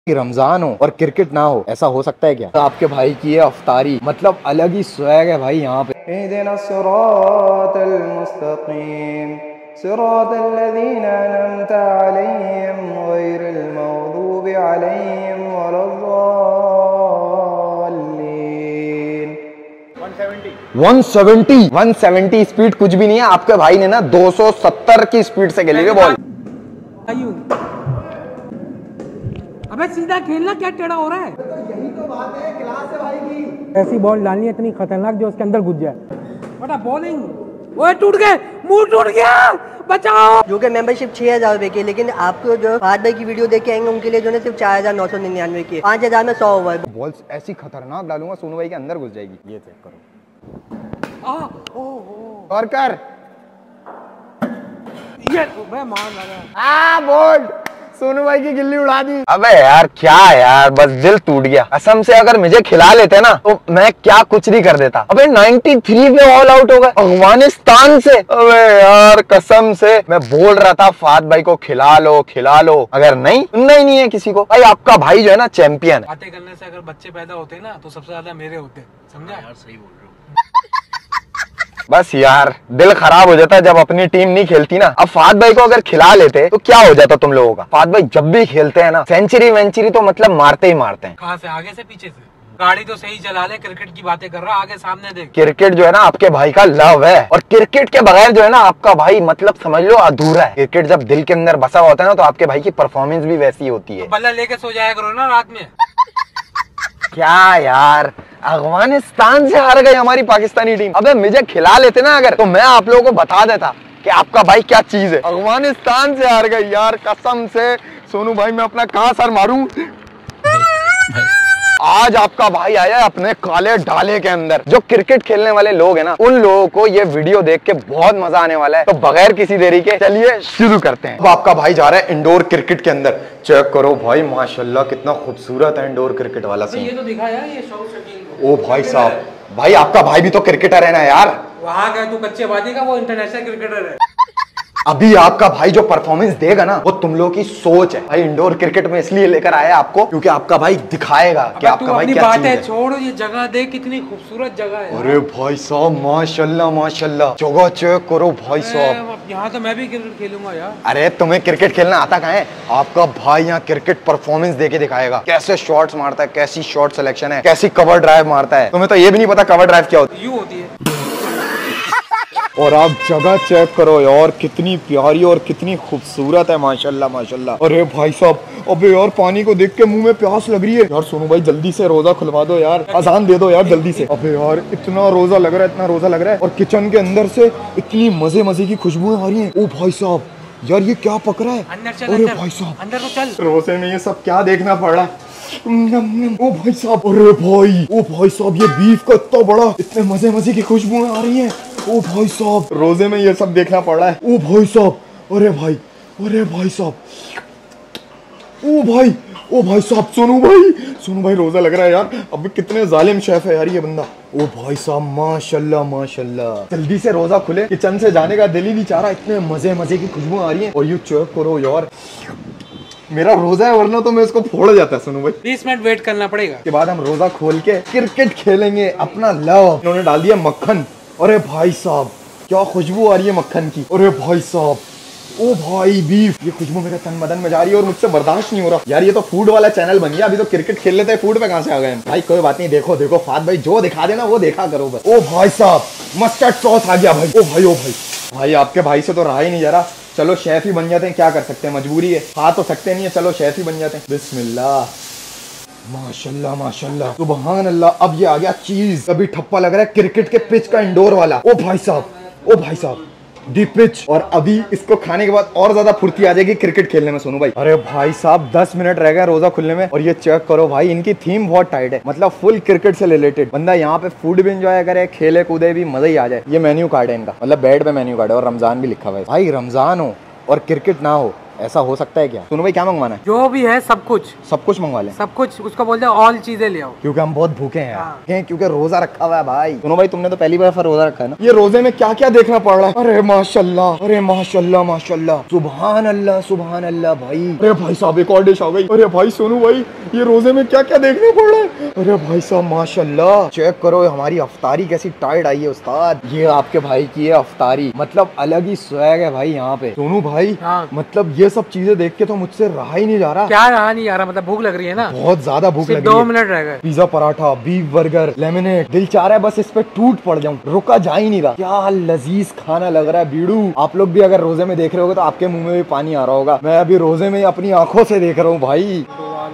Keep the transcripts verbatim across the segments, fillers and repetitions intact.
रमजान हो और क्रिकेट ना हो, ऐसा हो सकता है क्या? तो आपके भाई की ये अफ्तारी मतलब अलग ही स्वैग है भाई यहाँ पे। इहदिना सिरातल मुस्तकीम सिरातल लज़ीना अनअमता अलैहिम गैरिल मग़दूबि अलैहिम वलद्दाल्लीन। एक सौ सत्तर एक सौ सत्तर स्पीड कुछ भी नहीं है। आपके भाई ने ना दो सौ सत्तर की स्पीड से खेली है बॉल। अबे सीधा खेलना, क्या टेढ़ा हो रहा है? तो यही तो बात है क्लास है भाई की। ऐसी बॉल डालनी है इतनी खतरनाक जो उसके अंदर घुस जाए। बड़ा बॉलिंग, ओए टूट गए, मुंह टूट गया, बचाओ। जो कि मेंबरशिप छह हजार रुपए की, लेकिन आपको जो फाद भाई की वीडियो देख के आएंगे उनके लिए जो है सिर्फ चार हजार नौ सौ निन्यानवे की, पाँच हजार में सौ ओवर। बॉल ऐसी खतरनाक डालूंगा सोनू भाई के अंदर घुस जाएगी। ये चेक करो। आ, ओ, ओ। और कर ये मैं मार लगा। आ बोल्ड सोनू भाई की गिल्ली उड़ा दी। अबे यार क्या यार, बस दिल टूट गया कसम से। अगर मुझे खिला लेते ना तो मैं क्या कुछ नहीं कर देता। अबे तिरानवे पे ऑल आउट हो गए अफगानिस्तान से। अबे यार कसम से मैं बोल रहा था फाद भाई को खिला लो खिला लो, अगर नहीं सुनना ही नहीं है किसी को। भाई आपका भाई जो है ना चैंपियन है। बातें करने से अगर बच्चे पैदा होते ना तो सबसे ज्यादा मेरे होते, समझा? यार सही बोल रहे हो। बस यार दिल खराब हो जाता है जब अपनी टीम नहीं खेलती ना। अब फाद भाई को अगर खिला लेते तो क्या हो जाता तुम लोगों का। फाद भाई जब भी खेलते हैं ना सेंचुरी वेंचुरी तो मतलब मारते ही मारते हैं। कहाँ से, आगे से पीछे से? गाड़ी तो सही चला ले, क्रिकेट की बातें कर रहा, आगे सामने देख। क्रिकेट जो है ना आपके भाई का लव है, और क्रिकेट के बगैर जो है ना आपका भाई मतलब समझ लो अधूरा है। क्रिकेट जब दिल के अंदर बसा होता है ना तो आपके भाई की परफॉर्मेंस भी वैसी होती है। तो बल्ला लेके सो जाया करो ना रात में। क्या यार, अफगानिस्तान से हार गई हमारी पाकिस्तानी टीम। अबे मुझे खिला लेते ना अगर, तो मैं आप लोगों को बता देता कि आपका भाई क्या चीज है। अफगानिस्तान से हार गई यार कसम से। सोनू भाई मैं अपना कहां सर मारूं। आज आपका भाई आया है अपने काले डाले के अंदर। जो क्रिकेट खेलने वाले लोग हैं ना उन लोगों को ये वीडियो देख के बहुत मजा आने वाला है। तो बगैर किसी देरी के चलिए शुरू करते हैं। अब आपका भाई जा रहा है इंडोर क्रिकेट के अंदर। चेक करो भाई माशाल्लाह कितना खूबसूरत है इंडोर क्रिकेट वाला सीन। ये तो दिखा यार, ये शौक शकील को। ओ भाई साहब, भाई आपका भाई भी तो क्रिकेटर है ना यार। वहाँ गए तू कच्चे बाजी का, वो इंटरनेशनल क्रिकेटर है। अभी आपका भाई जो परफॉर्मेंस देगा ना वो तुम लोगों की सोच है। भाई इंडोर क्रिकेट में इसलिए लेकर आया आपको क्योंकि आपका भाई दिखाएगा कि आपका भाई क्या चीज है। छोड़ ये जगह देख, कितनी खूबसूरत जगह है। अरे भाई साहब माशाल्लाह माशाल्लाह, जगह चेक करो भाई साहब। यहाँ तो मैं भी क्रिकेट खेलूंगा यार। अरे तुम्हें क्रिकेट खेलना आता कहाँ है? आपका भाई यहाँ क्रिकेट परफॉर्मेंस देके दिखाएगा, कैसे शॉट्स मारता है, कैसी शॉट सिलेक्शन है, कैसी कवर ड्राइव मारता है। तुम्हें तो ये भी नहीं पता कवर ड्राइव क्या होती है। यूं होती है। और आप जगह चेक करो यार, कितनी प्यारी और कितनी खूबसूरत है माशाल्लाह माशाल्लाह। अरे भाई साहब, अबे यार पानी को देख के मुंह में प्यास लग रही है यार। सोनू भाई जल्दी से रोजा खुलवा दो यार, अजान दे दो यार जल्दी से। अबे यार इतना रोजा लग रहा है, इतना रोजा लग रहा है। और किचन के अंदर से इतनी मजे मजे की खुशबुएं आ रही है। ओ भाई साहब यार ये क्या पक रहा है? अंदर चल, अरे अंदर, भाई साहब अंदर तो चल। रोजे में ये सब क्या देखना पड़ रहा है। ओ भाई साहब, अरे भाई ओ भाई साहब ये बीफ का इतना बड़ा, इतने मजे मजे की खुशबुएं आ रही हैं। ओ भाई साहब रोजे में ये सब देखना पड़ रहा है। ओ भाई साहब, अरे भाई अरे भाई साहब, ओ भाई ओ भाई साहब, सोनू भाई सोनू भाई रोजा लग रहा है यार। अब कितने जालिम शेफ है यार ये बंदा। ओ भाई साहब माशाल्लाह माशाल्लाह, जल्दी से रोजा खुले, किचन से जाने का दिल ही नहीं चाह रहा, इतने मजे मजे की खुशबू आ रही है। और यू चेक करो यार, मेरा रोजा है वरना तो मैं इसको फोड़ जाता है सोनू भाई। बीस मिनट वेट करना पड़ेगा। के बाद हम रोजा खोल के क्रिकेट खेलेंगे अपना लव। इन्होंने डाल दिया मक्खन। अरे भाई साहब क्या खुशबू आ रही है मक्खन की। अरे भाई साहब, ओ भाई बीफ, ये खुशबू मेरे तन बदन में जा रही है और मुझसे बर्दाश्त नहीं हो रहा यार। ये तो फूड वाला चैनल बन गया, अभी तो क्रिकेट खेल लेते हैं, फूड पे कहां से आ गए भाई। कोई बात नहीं, देखो देखो फाद भाई जो दिखा देना वो देखा करो बस। ओ भाई साहब मस्टर्ड सॉस आ गया भाई। ओ भाई ओ भाई भाई आपके भाई से तो रहा ही नहीं जा रहा। चलो शेफ ही बन जाते हैं, क्या कर सकते हैं, मजबूरी है, खा तो सकते नहीं है, चलो शेफ ही बन जाते हैं। बिस्मिल्लाह माशाल्लाह माशाल्लाह सुभान अल्लाह। अब ये आ गया चीज, अभी ठप्पा लग रहा है क्रिकेट के पिच का इंडोर वाला। ओ भाई साहब ओ भाई साहब डीप पिच। और अभी इसको खाने के बाद और ज्यादा फुर्ती आ जाएगी क्रिकेट खेलने में सोनू भाई। अरे भाई साहब दस मिनट रह गए रोजा खुलने में और ये चेक करो भाई, इनकी थीम बहुत टाइट है, मतलब फुल क्रिकेट से रिलेटेड। बंदा यहाँ पे फूड भी एंजॉय करे, खेले कूदे भी, मजा ही आ जाए। ये मेन्यू कार्ड है इनका, मतलब बेड पे मेन्यू कार्ड है और रमजान भी लिखा हुआ है। भाई रमजान हो और क्रिकेट ना हो, ऐसा हो सकता है क्या? सुनो भाई, क्या मंगवाना है? जो भी है सब कुछ, सब कुछ मंगवा लें। सब कुछ। उसको बोलते हैं ऑल चीजें ले आओ, क्योंकि हम बहुत भूखे हैं, हाँ। हैं, क्योंकि रोजा रखा हुआ है भाई। सुनो भाई, तुमने तो पहली बार रोजा रखा है ना? ये रोजे में क्या क्या देखना पड़ रहा है? अरे माशाल्लाह, अरे माशाल्लाह माशाल्लाह, सुभान अल्लाह सुभान अल्लाह भाई। अरे भाई साहब, एक और डिश आ गई। अरे भाई सोनू भाई, ये रोजे में क्या क्या देखने पड़ रहा है? अरे भाई साहब माशाल्लाह, चेक करो हमारी अफ्तारी कैसी टाइट आई है उस्ताद। ये आपके भाई की है अफ्तारी, मतलब अलग ही स्वैग है भाई यहाँ पे। सोनू भाई, हाँ। मतलब ये सब चीजें देख के तो मुझसे रहा ही नहीं जा रहा। क्या रहा नहीं जा रहा, मतलब भूख लग रही है ना, बहुत ज्यादा भूख लग रही दो है। मिनट रह गए। Pizza, paratha, beef burger, lemonade, दिल चाह रहा है बस इस पे टूट पड़ जाऊं, रुका जा ही नहीं रहा। क्या लजीज खाना लग रहा है बीड़ू। आप लोग भी अगर रोजे में देख रहे होगे तो आपके मुंह में भी पानी आ रहा होगा। मैं अभी रोजे में अपनी आंखों से देख रहा हूँ भाई।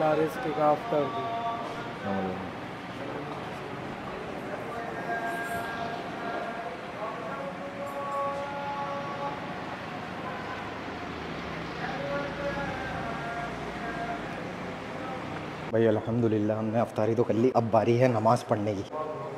भाई अल्हम्दुलिल्लाह हमने अफ्तारी तो कर ली, अब बारी है नमाज पढ़ने की।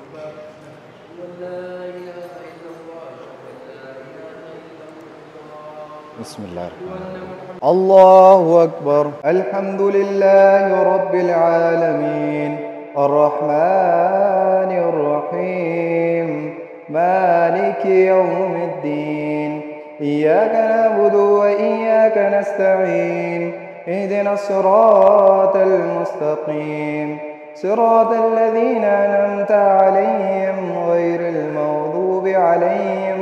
बिस्मिल्लाह, अल्लाहु अकबर, अल्हम्दुलिल्लाहि रब्बिल आलमीन, अर्रहमानिर रहीम, मालिकि यौमिद्दीन, इय्याका नअबुदु व इय्याका नस्तईन, इहदिना सिरातल मुस्तकीम, सिरातल लज़ीना अनअमता अलैहिम गैरिल मग़दूबि अलैहिम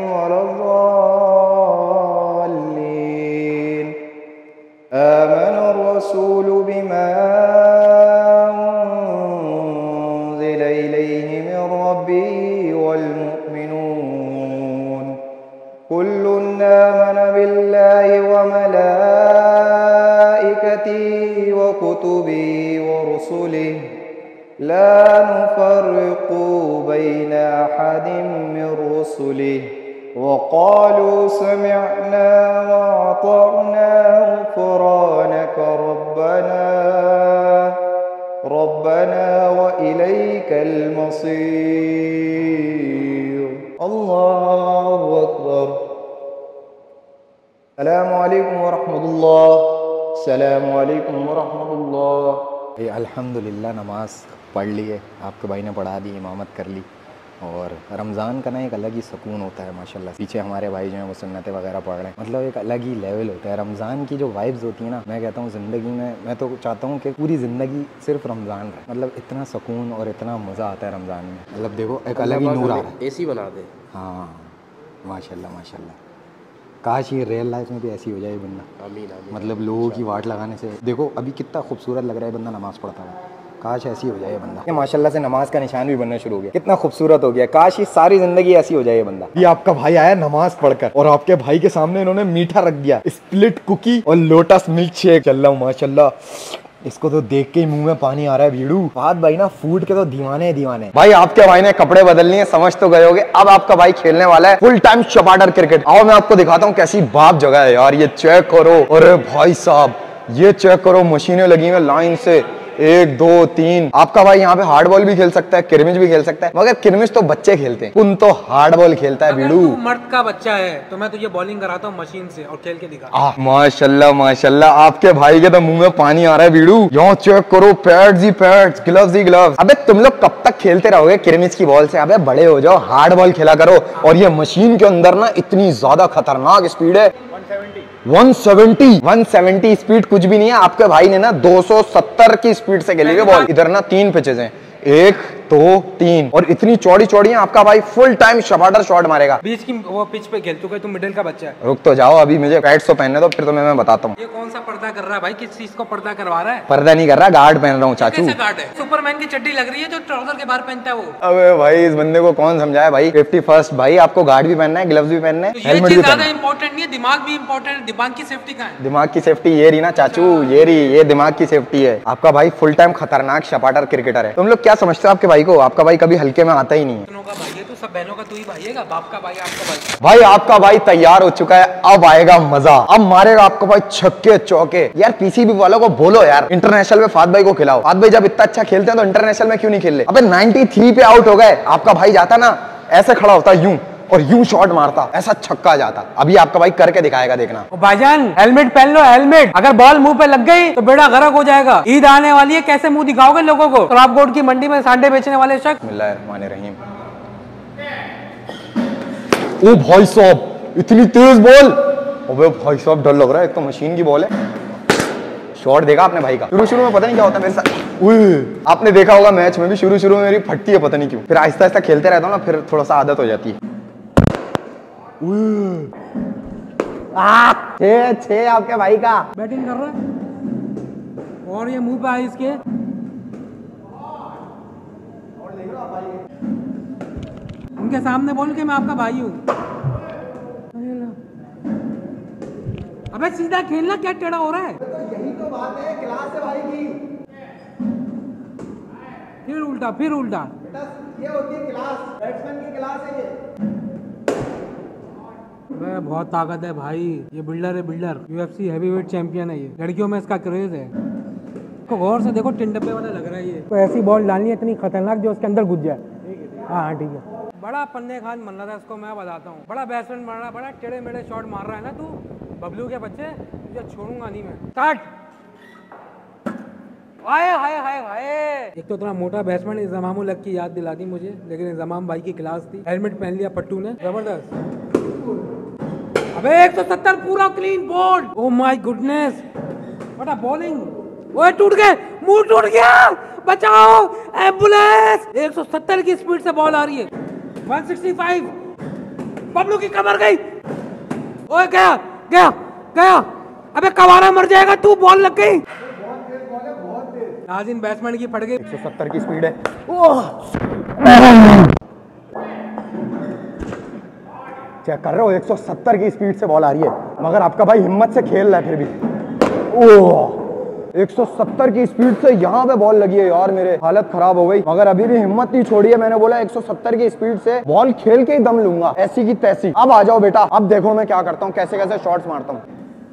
वलद्दाल्लीन। आमनर रसूलु बिमा उन्ज़िला इलैहि मिन रब्बिही वल मुअ्मिनून कुल्लुन आमन बिल्लाहि व मलाइकतिही व कुतुबिही व रुसुलिही ला नुफ़र्रिक़ु बैन अहदिम मिन रुसुलिही व क़ालू समिअना व अतअना ग़ुफ़रानक रब्बना रब्बना व इलैकल मसीर। अल्लाहु अकबर। अस्सलामु अलैकुम व रहमतुल्लाह, अस्सलामु अलैकुम व रहमतुल्लाह। ये अल्हम्दुलिल्लाह नमाज पढ़ ली है, आपके भाई ने पढ़ा दी, इमामत कर ली। और रमज़ान का ना एक अलग ही सुकून होता है माशाल्लाह। पीछे हमारे भाई जो हैं वो सुन्नतें वगैरह पढ़ रहे हैं, मतलब एक अलग ही लेवल होता है। रमज़ान की जो वाइब्स होती है ना, मैं कहता हूँ ज़िंदगी में, मैं तो चाहता हूँ कि पूरी ज़िंदगी सिर्फ रमज़ान रहे। मतलब इतना सुकून और इतना मज़ा आता है रमज़ान में, मतलब देखो एक अलग ही नूर आ रहा है। एसी बना दे। हाँ माशाल्लाह माशाल्लाह। काश ये रियल लाइफ में भी ऐसी हो जाए बंदा। आमीन आमीन। मतलब लोगों की वाट लगाने से देखो अभी कितना खूबसूरत लग रहा है बंदा नमाज़ पढ़ता हुआ। काश ऐसी हो जाए ये बंदा। ये माशाल्लाह से नमाज का निशान भी बनना शुरू हो गया, कितना खूबसूरत हो गया। काश ये सारी जिंदगी ऐसी हो जाए ये बंदा। ये आपका भाई आया नमाज पढ़कर और आपके भाई के सामने इन्होंने मीठा रख दिया, स्प्लिट कुकी और लोटस मिल्क शेक। चल माशाल्लाह, इसको तो देख के ही मुंह में पानी आ रहा है भीड़ू। फहद भाई ना फूड के तो दीवाने दीवाने। भाई आपके भाई ने कपड़े बदल लिए, समझ तो गए होगे। अब आपका भाई खेलने वाला है फुल टाइम शपाटर क्रिकेट। आओ मैं आपको दिखाता हूँ कैसी बाप जगह है यार। ये चेक करो, अरे भाई साहब ये चेक करो, मशीनें लगी हुई लाइन से, एक दो तीन। आपका भाई यहाँ पे हार्ड बॉल भी खेल सकता है, किरमिच भी खेल सकता है, मगर किरमिच तो बच्चे खेलते हैं, उन तो हार्ड बॉल खेलता है बीड़ू। मर्द का बच्चा है तो मैं तुझे बॉलिंग कराता हूँ मशीन से और खेल के दिखा। आह माशाल्लाह माशाल्लाह, आपके भाई के तो मुंह में पानी आ रहा है बीड़ू। यहाँ चेक करो, पैड्स ही पैड्स, ग्लव्स ही ग्लव्स। अबे तुम लोग कब तक खेलते रहोगे किरमिच की बॉल से? अबे बड़े हो जाओ, हार्ड बॉल खेला करो। और ये मशीन के अंदर ना इतनी ज्यादा खतरनाक स्पीड है, एक सौ सत्तर एक सौ सत्तर स्पीड कुछ भी नहीं है। आपके भाई ने ना दो सौ सत्तर की स्पीड से खेली है बॉल। इधर ना तीन पिचेस हैं, एक दो तीन, और इतनी चौड़ी चौड़ी है। आपका भाई फुल टाइम शपाटर शॉट मारेगा। बीच की वो पिच पे खेल चुका है, तू मिडिल का बच्चा है। रुक तो जाओ, अभी मुझे पैड्स तो पहनने दो, फिर तुम्हें मैं बताता हूँ। ये कौन सा पर्दा कर रहा है भाई? किस चीज को पर्दा करवा रहा है? पर्दा नहीं कर रहा, गार्ड पहन रहा हूँ चाचू। कैसे गार्ड है? सुपरमैन की चड्डी लग रही है जो ट्राउजर के बाहर पहनता है वो। अबे भाई इस बंदे को कौन समझाया भाई? फिफ्टी फर्स्ट भाई, आपको गार्ड भी पहनना है, ग्लव्स भी पहनना है, तो ये हेलमेट चीज भी ज्यादा पहनना है। इंपॉर्टेंट नहीं है, दिमाग भी इंपॉर्टेंट है। दिमाग की सेफ्टी कहाँ है? दिमाग की सेफ्टी ये रही ना चाचू, ये रही, ये दिमाग की सेफ्टी है। आपका भाई फुल टाइम खतरनाक शपाटर क्रिकेटर है। तुम लोग क्या समझते हो आपके भाई को? आपका भाई कभी हल्के में आता ही नहीं है। का भाई है तो सब बहनों का तू ही भाई है, बाप का भाई आपका भाई। भाई आपका भाई तैयार हो चुका है, अब आएगा मजा। अब मारेगा आपका भाई छक्के चौके। यार पीसीबी वालों को बोलो यार इंटरनेशनल में फहद भाई को खिलाओ। फहद भाई जब इतना अच्छा खेलते हैं तो इंटरनेशनल में क्यों नहीं खेल रहे? अबे नाइन्टी थ्री पे आउट हो गए, आपका भाई जाता ना ऐसे खड़ा होता यूं, और यूं शॉट मारता, ऐसा छक्का जाता। अभी आपका भाई करके दिखाएगा, देखना। ओ भाईजान हेलमेट पहन लो, हेलमेट। अगर बॉल मुंह पे लग गई तो बेड़ा गर्क हो जाएगा। ईद आने वाली है, कैसे मुंह दिखाओगे लोगों को? क्रापगोड की मंडी में सांडे बेचने वाले शख्स। बिस्मिल्लाहिर्रहमानिर्रहीम। ओ भाई साहब, इतनी तेज बॉल। अबे भाई साहब, डर लग रहा है, एक तो मशीन की बॉल है। शॉट देखा आपने भाई का? शुरू शुरू में पता नहीं क्या होता है मेरे साथ। उए, आपने देखा होगा मैच में भी शुरू शुरू में मेरी फटती है, पता नहीं क्यों। फिर आहिस्ता आहिस्ता खेलते रहता हूँ ना, फिर थोड़ा सा आदत हो जाती है। आ, छे छे आपके भाई का। बैटिंग कर रहा है और ये मुंह पे आए इसके। उनके सामने बोल के मैं आपका भाई हूँ। अबे सीधा खेलना, क्या टेढ़ा हो रहा है? तो यही तो बात है, क्लास है भाई की। फिर उल्टा, फिर उल्टा। बेटा ये होती है क्लास, बैट्समैन की क्लास है ये। अबे बहुत ताकत है भाई, ये बिल्डर है, बिल्डर। यूएफसी हैवीवेट चैंपियन है ये। लड़कियों में इसका क्रेज है। इसको गौर से देखो, टिन डब्बे वाला लग रहा है ये। तो ऐसी बॉल डालनी है इतनी खतरनाक जो उसके अंदर घुस जाए। हाँ हाँ ठीक है। बड़ा पन्ने खान बन रहा था इसको, मैं बताता हूँ। बड़ा बैट्समैन बन रहा, बड़ा टेढ़े मेढ़े शॉट मार रहा है ना तू, बबलू के बच्चे। तुझे छोड़ूंगा नहीं मैं। स्टार्ट। हाय हाय हाय हाय। एक तो इतना मोटा बैट्समैन इंजमाम उल हक की याद दिला दी मुझे, लेकिन इंजमाम भाई की क्लास थी। हेलमेट पहन लिया पट्टू ने, जबरदस्त। अबे एक सौ सत्तर पूरा clean bold. Oh my goodness, what a bowling. ओए टूट गए, मुंह टूट गया, बचाओ एम्बुलेंस। एक सौ सत्तर की स्पीड से बॉल आ रही है। एक सौ पैंसठ। बबलू की कमर गई। ओए गया गया गया। अबे कवारा मर जाएगा तू, बॉल लग गई। नाज़िन बैट्समैन की फट गई। एक सौ सत्तर की स्पीड है। चेक कर रहे हो, एक सौ सत्तर की स्पीड से बॉल आ रही है, मगर आपका भाई हिम्मत से खेल रहा है फिर भी। ओह, एक सौ सत्तर की स्पीड से यहाँ पे बॉल लगी है यार, मेरे हालत खराब हो गई, मगर अभी भी हिम्मत नहीं छोड़ी है। मैंने बोला एक सौ सत्तर की स्पीड से बॉल खेल के ही दम लूंगा, ऐसी की तैसी। अब आ जाओ बेटा, अब देखो मैं क्या करता हूँ, कैसे कैसे शॉट्स मारता हूँ।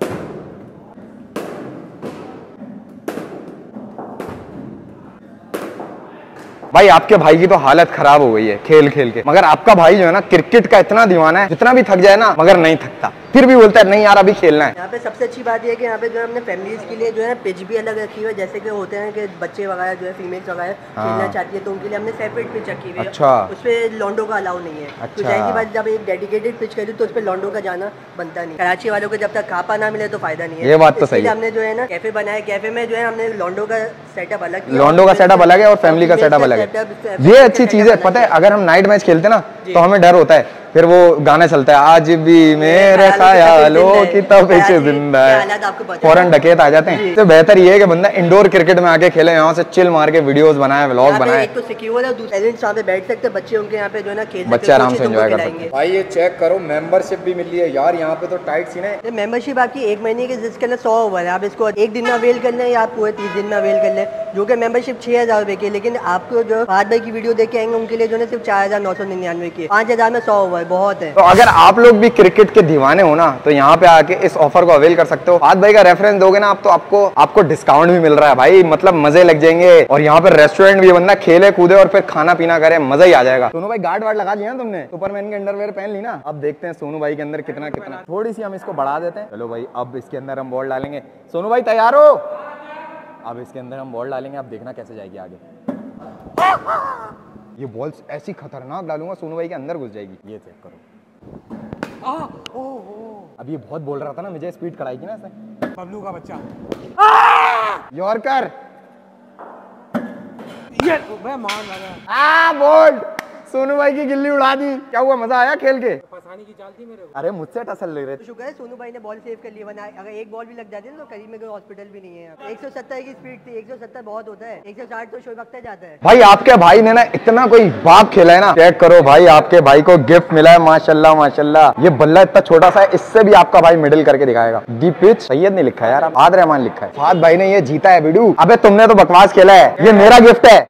भाई आपके भाई की तो हालत खराब हो गई है खेल खेल के, मगर आपका भाई जो है ना क्रिकेट का इतना दीवाना है, जितना भी थक जाए ना मगर नहीं थकता, फिर भी बोलता है नहीं यार अभी खेलना है। यहाँ पे सबसे अच्छी बात यह है कि यहाँ पे जो है हमने फैमिलीज के लिए जो है पिच भी अलग रखी हुई है। जैसे कि होते हैं कि बच्चे वगैरह जो है फीमेल्स वगैरह खेलना चाहती है, तो उनके लिए हमने सेपरेट पिच रखी हुई है। अच्छा। उस पर लॉन्डो का अलाउ नहीं है। अच्छा। तो जाहिर सी बात, जब एक डेडिकेटेड पिच करी तो उस पर लॉन्डो का जाना बनता नहीं। कराची वालों को जब तक खापा ना मिले तो फायदा नहीं है। ये बात तो सही है। हमने जो है ना कैफे बनाया, कैफे में जो है हमने लॉन्डो का सेटअप अलग किया। लॉन्डो का सेटअप अलग है और फैमिली का सेटअप अलग है। ये अच्छी चीज है। पता है अगर हम नाइट मैच खेलते ना तो हमें डर होता है, फिर वो गाना चलता है आज भी मेरे ख्यालों की तफिश जिंदा है, फौरन डकैत आ जाते हैं। तो बेहतर ये है कि बंदा इंडोर क्रिकेट में आके खेले, यहाँ से चिल मार के वीडियोस बनाए, व्लॉग बनाए। एक तो सिक्योर है, दूसरे पेरेंट्स वहाँ पे बैठ सकते हैं, बच्चे उनके यहाँ पे जो है ना खेल बच्चे आराम से एंजॉय कर सकते हैं। भाई ये चेक करो, मेंबरशिप भी मिल रही है यार, यहाँ पे तो टाइट सीन है। मेंबरशिप आपकी एक महीने की, जिसके अंदर सौ ओवर है। आप इसको एक दिन में अवेल कर लें या आप पूरे तीस दिन में अवेल कर लें, जो कि मेंबरशिप छह हजार रुपए की। लेकिन आपको जो फहद भाई की वीडियो देख के आएंगे उनके लिए जो है सिर्फ चार हजार नौ सौ निन्यानवे की। पाँच हजार में सौ ओवर बहुत है। तो अगर आप लोग भी क्रिकेट के दीवाने हो ना तो यहाँ पे आके इस ऑफर को अवेल कर सकते हो। फहद भाई का रेफरेंस दोगे ना आप तो आपको आपको डिस्काउंट भी मिल रहा है भाई, मतलब मजे लग जाएंगे। और यहाँ पे रेस्टोरेंट भी, बंदा खेले कूदे और फिर खाना पीना करे, मजा ही आ जाएगा। सोनू भाई गार्ड वार्ड लगा लिया ना तुमने, सुपरमैन के अंडरवेयर पहन ली ना। अब देखते हैं सोनू भाई के अंदर कितना कितना, थोड़ी सी हम इसको बढ़ा देते हैं। चलो भाई अब इसके अंदर हम बॉल डालेंगे। सोनू भाई तैयार हो? अब इसके अंदर हम बॉल डालेंगे, अब देखना कैसे जाएगी आगे। ये बॉल ऐसी खतरनाक डालूंगा सोनू भाई के अंदर घुस जाएगी। ये चेक करो। आ, ओ, ओ। अब ये बहुत बोल रहा था ना, मुझे स्पीड कराई की ना इसने। बबलू का बच्चा। यॉर्कर। ये मैं मार लगा। आ बोल्ड। सोनू भाई की गिल्ली उड़ा दी। क्या हुआ, मजा आया खेल के? फंसाने की चाल थी मेरे को। अरे मुझसे टसल ले रहे थे। शुक्र है सोनू भाई ने बॉल सेव कर लिया, वरना अगर एक बॉल भी लग जाती है तो करीब में कोई हॉस्पिटल भी नहीं है। एक सौ सत्तर की स्पीड थी, एक सौ सत्तर बहुत होता है, एक सौ साठ तो शोएब अख्तर जाता है। भाई आपके भाई ने ना इतना कोई बाप खेला है ना, चेक करो भाई, आपके भाई को गिफ्ट मिला है माशाल्लाह माशाल्लाह। ये बल्ला इतना छोटा सा है, इससे भी आपका भाई मिडिल करके दिखाएगा। डी पिच सैयद नहीं लिखा है यार, फहद रहमान लिखा है। फहद भाई ने ये जीता है वीडियो। अबे तुमने तो बकवास खेला है, ये मेरा गिफ्ट है।